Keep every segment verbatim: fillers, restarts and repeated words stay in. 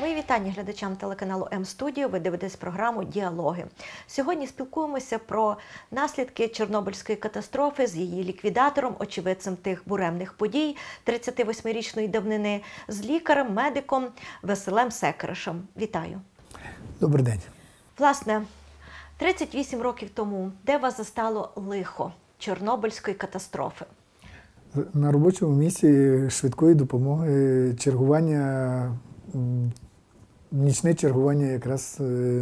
Мої вітання глядачам телеканалу М-студіо. Ви дивитесь програму «Діалоги». Сьогодні спілкуємося про наслідки Чорнобильської катастрофи з її ліквідатором, очевидцем тих буремних подій тридцятивосьмирічної давнини, з лікарем, медиком Василем Секеришем. Вітаю. Добрий день. Власне, тридцять вісім років тому, де вас застало лихо Чорнобильської катастрофи? На робочому місці швидкої допомоги чергування, нічне чергування якраз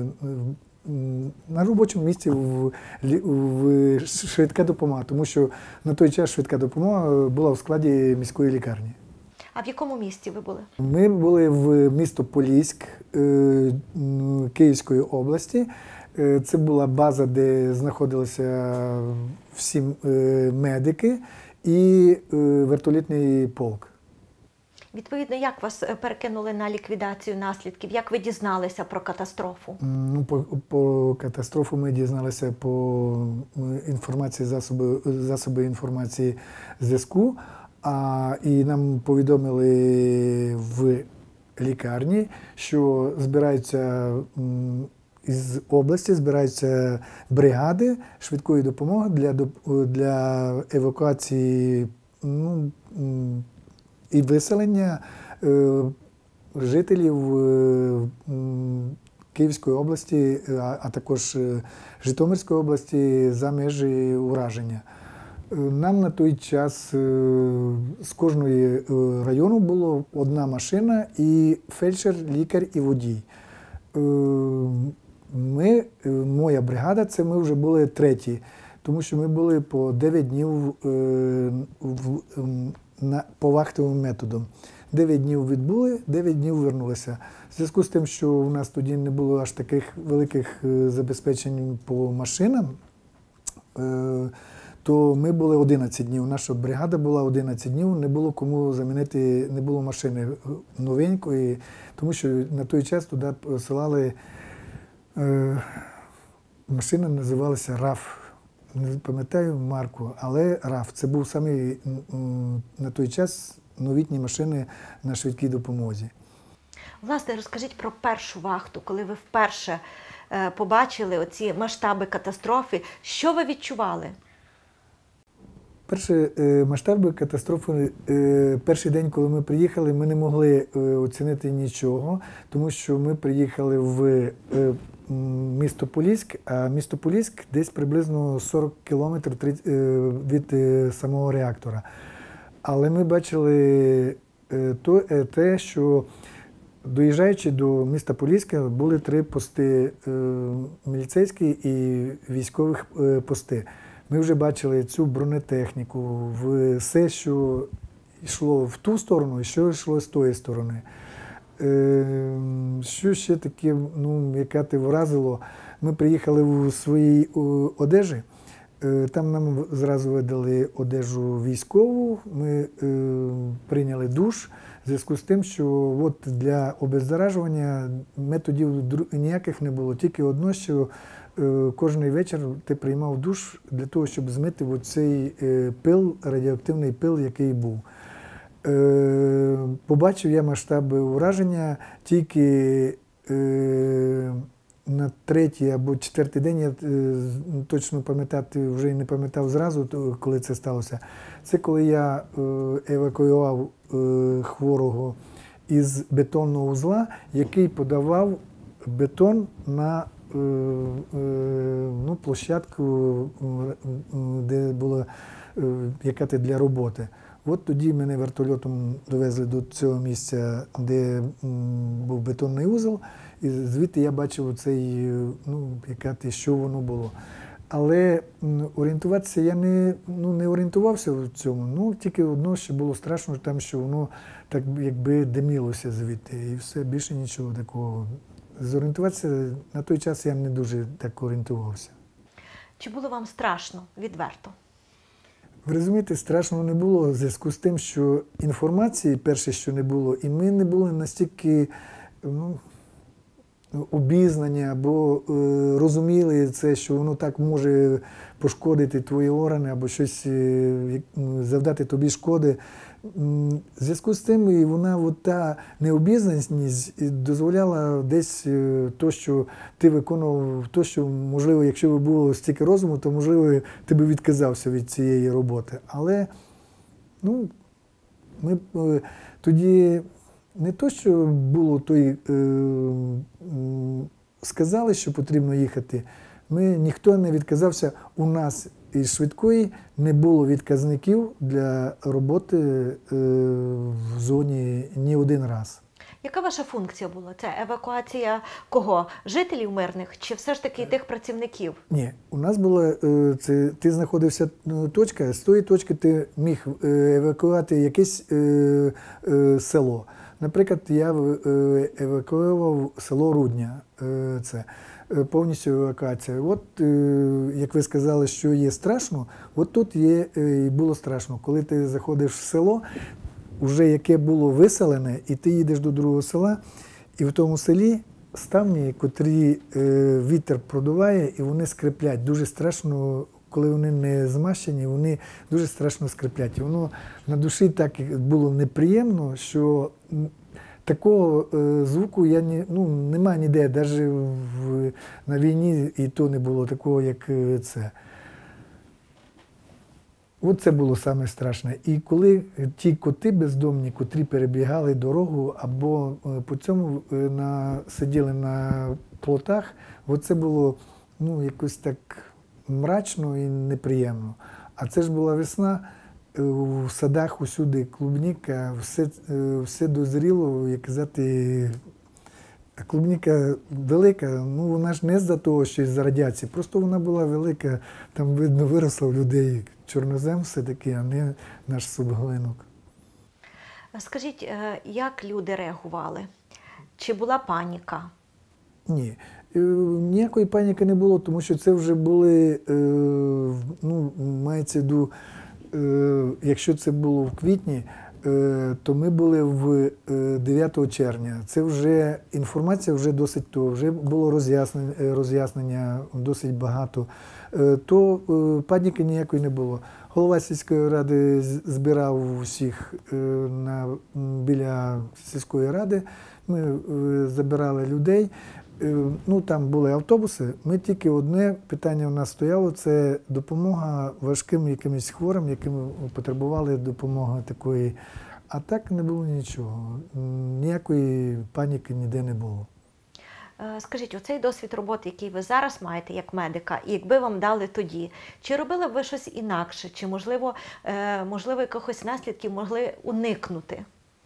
на робочому місці в, в швидка допомога, тому що на той час швидка допомога була в складі міської лікарні. А в якому місті ви були? Ми були в місто Поліськ Київської області. Це була база, де знаходилися всі медики і вертолітний полк. Відповідно, як вас перекинули на ліквідацію наслідків? Як ви дізналися про катастрофу? Ну, по, по катастрофу ми дізналися по інформації, засоби, засоби інформації зв'язку, а і нам повідомили в лікарні, що збираються із області, збираються бригади швидкої допомоги для, для евакуації, ну, і виселення е, жителів е, Київської області, а, а також Житомирської області за межі ураження. Нам на той час е, з кожної району було одна машина і фельдшер, лікар і водій. Е, ми, моя бригада, це ми вже були треті, тому що ми були по дев'ять днів е, в, на, по вахтовим методом. дев'ять днів відбули, дев'ять днів вернулися. В зв'язку з тим, що у нас тоді не було аж таких великих забезпечень по машинам, то ми були одинадцять днів. Наша бригада була одинадцять днів, не було кому замінити, не було машини новенької, тому що на той час туди посилали, машина називалася РАФ. Не пам'ятаю марку, але РАФ. Це був самий на той час новітні машини на швидкій допомозі. Власне, розкажіть про першу вахту, коли ви вперше побачили оці масштаби катастрофи. Що ви відчували? Перші масштаби катастрофи, перший день, коли ми приїхали, ми не могли оцінити нічого, тому що ми приїхали в місто Поліськ, а місто Поліськ десь приблизно сорок кілометрів від самого реактора. Але ми бачили те, що доїжджаючи до міста Поліська, були три пости міліцейські і військових пости. Ми вже бачили цю бронетехніку, все, що йшло в ту сторону і що йшло з тої сторони. Що ще таке, ну, яке те вразило, ми приїхали у своїй одежі, там нам зразу видали одежу військову, ми прийняли душ, в зв'язку з тим, що от для обеззаражування методів ніяких не було, тільки одно, що кожен вечір ти приймав душ для того, щоб змити оцей пил, радіоактивний пил, який був. Побачив я масштаби ураження тільки на третій або четвертий день, я точно пам'ятати вже не пам'ятав зразу, коли це сталося. Це коли я евакуював хворого із бетонного вузла, який подавав бетон на ну, площадку, де була яка для роботи. От тоді мене вертольотом довезли до цього місця, де був бетонний вузол, і звідти я бачив оцей, ну, яка те, що воно було. Але орієнтуватися я не, ну, не орієнтувався в цьому. Ну, тільки одно, що було страшно, там, що воно так якби димілося звідти, і все, більше нічого такого. Зорієнтуватися на той час я не дуже так орієнтувався. Чи було вам страшно, відверто? Ви розумієте, страшного не було в зв'язку з тим, що інформації, перше, що не було, і ми не були настільки, ну, обізнані або е, розуміли це, що воно так може пошкодити твої органи або щось, е, завдати тобі шкоди. М, В зв'язку з тим, і вона от та необізнаність і дозволяла десь е, то, що ти виконував, то, що, можливо, якщо би було стільки розуму, то, можливо, ти би відказався від цієї роботи. Але, ну, ми е, тоді не то, що було той, е, м, сказали, що потрібно їхати, ми, ніхто не відказався. У нас із швидкої не було відказників для роботи е, в зоні ні один раз. Яка ваша функція була? Це евакуація кого? Жителів мирних чи все ж таки тих працівників? Ні, у нас була, е, це, ти знаходився е, точка, з тої точки ти міг е, евакуювати якесь е, е, село. Наприклад, я е, евакуював село Рудня. Е, це е, повністю евакуація. От, е, як ви сказали, що є страшно, от тут є е, і було страшно. Коли ти заходиш в село, вже яке було виселене, і ти їдеш до другого села, і в тому селі ставні, котрі е, вітер продуває, і вони скриплять. Дуже страшно, коли вони не змащені, вони дуже страшно скриплять. І воно на душі так було неприємно, що такого е, звуку я ні, ну, немає ніде, навіть в, на війні і то не було такого, як це. От це було саме страшне. І коли ті коти бездомні, котрі перебігали дорогу або по цьому на, сиділи на плотах, от це було, ну, якось так мрачно і неприємно. А це ж була весна, в садах усюди клубніка, все, все дозріло, як казати, клубніка велика, ну вона ж не з-за того, що із-за радіації, просто вона була велика, там видно виросла в людей чорнозем все-таки, а не наш субглинок. Скажіть, як люди реагували? Чи була паніка? Ні, ніякої паніки не було, тому що це вже були, ну, мається в виду, якщо це було в квітні, то ми були в дев'ятого червня. Це вже інформація вже досить, то вже було роз'яснення, роз'яснення досить багато. То паніки ніякої не було. Голова сільської ради збирав усіх на, біля сільської ради, ми забирали людей. Ну, там були автобуси, ми тільки одне питання у нас стояло, це допомога важким якимось хворим, яким потребували допомоги такої. А так не було нічого, ніякої паніки ніде не було. Скажіть, оцей досвід роботи, який ви зараз маєте як медика, і якби вам дали тоді, чи робили б ви щось інакше, чи можливо, можливо якихось наслідків могли уникнути?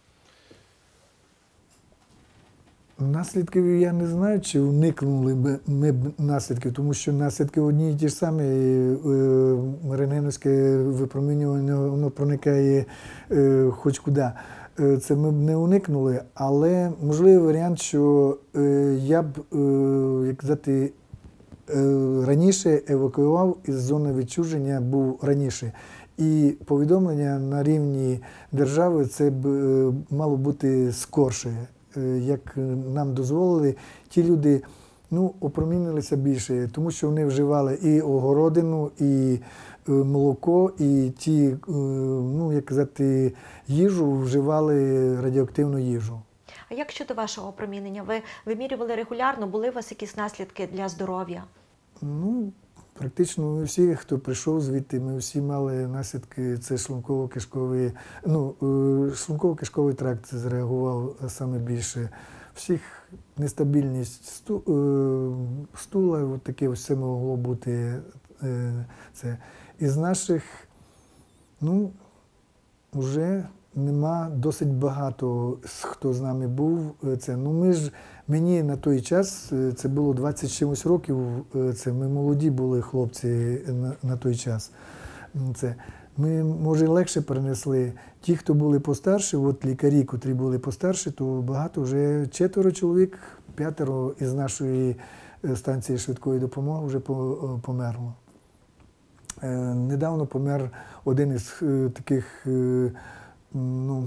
Наслідків я не знаю, чи уникнули б ми б наслідків, тому що наслідки одні і ті ж самі. Рентгенівське випромінювання, воно проникає хоч куди. Це ми б не уникнули, але можливий варіант, що я б, як казати, раніше евакуював із зони відчуження, був раніше. І повідомлення на рівні держави це б мало бути скорше. Як нам дозволили, ті люди, ну, опромінилися більше, тому що вони вживали і огородину, і молоко, і ті, ну, як казати, їжу, вживали радіоактивну їжу. А як щодо вашого опромінення? Ви вимірювали регулярно? Були у вас якісь наслідки для здоров'я? Ну, практично ми всі, хто прийшов звідти, ми всі мали наслідки, це шлунково-кишковий, ну, шлунково-кишковий тракт зреагував саме більше. Всіх нестабільність сту, стула, от таке все могло бути. Це. Із наших, ну, вже нема досить багато, хто з нами був. Це, ну, ми ж, мені на той час, це було двадцять чимось років, це, ми молоді були хлопці на, на той час. Це, ми, може, легше перенесли. Ті, хто були постарші, от лікарі, котрі були постарші, то багато, вже четверо чоловік, п'ятеро із нашої станції швидкої допомоги вже померло. Недавно помер один із таких, ну,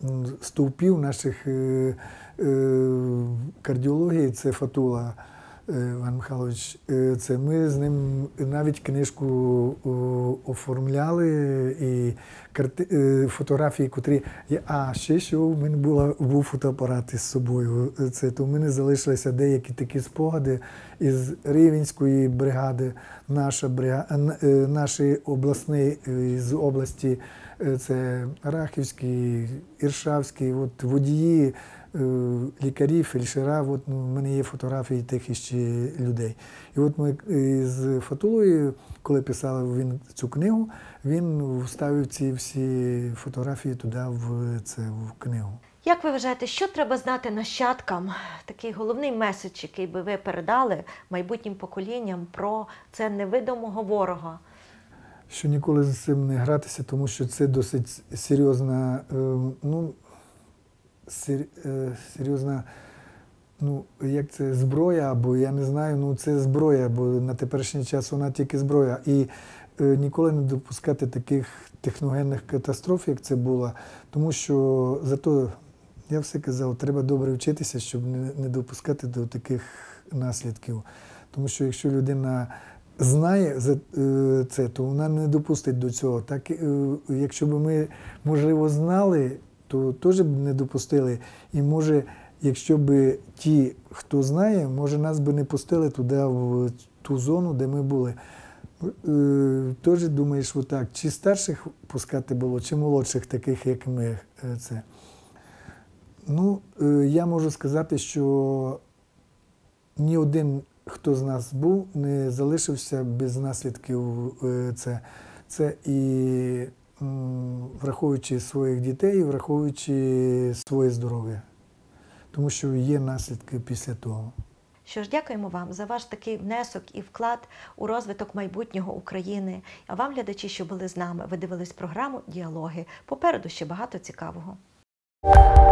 стовпів наших кардіології, це Фатула. Іван Михайлович, це ми з ним навіть книжку оформляли і карти, фотографії, котрі є. А ще що в мене була, був фотоапарат із собою. Це, то в мене залишилися деякі такі спогади із Рівненської бригади, наша бригада, наші обласні з області, це Рахівський, Іршавський, от водії, лікарі, фельдшера, от, ну, в мене є фотографії тих іще людей. І от ми з Фатулою, коли писали він цю книгу, він вставив ці всі фотографії туди, в, це, в книгу. Як ви вважаєте, що треба знати нащадкам, такий головний меседж, який би ви передали майбутнім поколінням про це невидимого ворога? Що ніколи з цим не гратися, тому що це досить серйозна, ну, серйозна, ну, як це, зброя, або я не знаю, ну це зброя, бо на теперішній час вона тільки зброя. І е, ніколи не допускати таких техногенних катастроф, як це було, тому що зато, я все казав, треба добре вчитися, щоб не, не допускати до таких наслідків. Тому що якщо людина знає це, то вона не допустить до цього. Так, якщо б ми, можливо, знали, то теж б не допустили. І може, якщо б ті, хто знає, може нас би не пустили туди, в ту зону, де ми були. Теж думаєш отак, чи старших пускати було, чи молодших, таких, як ми. Це. Ну, я можу сказати, що ні один, хто з нас був, не залишився без наслідків. Це, це і враховуючи своїх дітей, враховуючи своє здоров'я. Тому що є наслідки після того. Що ж, дякуємо вам за ваш такий внесок і вклад у розвиток майбутнього України. А вам, глядачі, що були з нами, ви дивились програму «Діалоги». Попереду ще багато цікавого.